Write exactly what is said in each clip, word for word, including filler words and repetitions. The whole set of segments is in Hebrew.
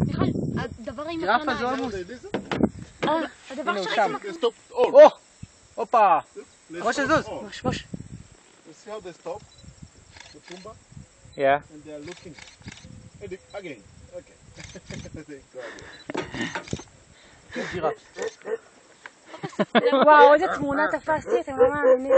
הדבר עם ג'ירפה זה עמוס. הדבר הנה הוא שראיתי שם. מקום. או! הופה! ראש הזוז. מוש מוש. You see how they stop? The Pumbaa? Yeah. And they are looking. And they, again. Okay. They go again. ג'ירף. וואו, איזה תמונה תפסתי, אתם לא מאמינים.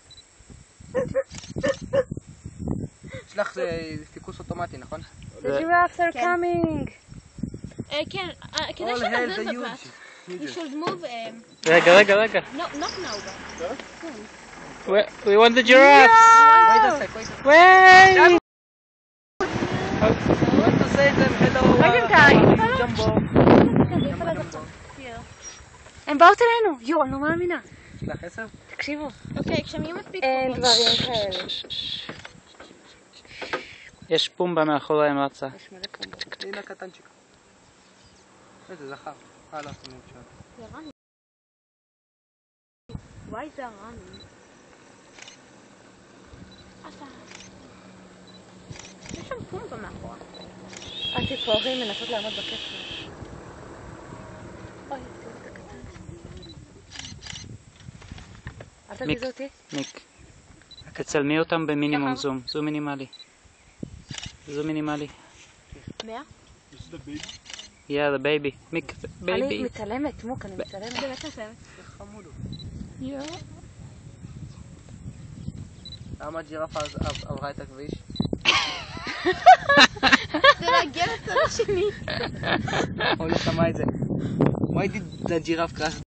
יש לך פיקוס אוטומטי, נכון? The giraffes are coming. כן, כדאי All hell the שנעביר huge. בבת. We should move. um, רגע, רגע, רגע. No, not now, but We, we want the giraffes. Wait a sec, wait a sec. Wait. I want to say them hello. ראיתם את ה... ג'מבו. הם באות אלינו. יו, אני לא מאמינה. יש לך עשר? תקשיבו. אוקיי, כשהם יהיו מספיק אין קרובות. דברים כאלה. יש פומבה מאחוריהם רצה. יש מלא פומבה. הנה הקטנצ'יק. איזה זכר. הלאה, אני אפשר. זה רני. וואי, זה רני. אפה. יש שם פומבה מאחורה. הציפורים מנסות לעמוד בקצב. אוי, תראו את הקטן. אל מיק. תזיזו אותי. ניק. תצלמי אותם במינימום זום. זום מינימלי. זום מינימלי. מאה? You see the baby? Yeah, the baby. מיק, אני baby. מצלמת, מוק, אני מצלמת. באמת מצלמת. זה חמוד הוא. Yeah. למה הג'ירפה עברה את הכביש? זה להגיע לצד השני. הוא לא שמע את זה. Why did the giraffe crash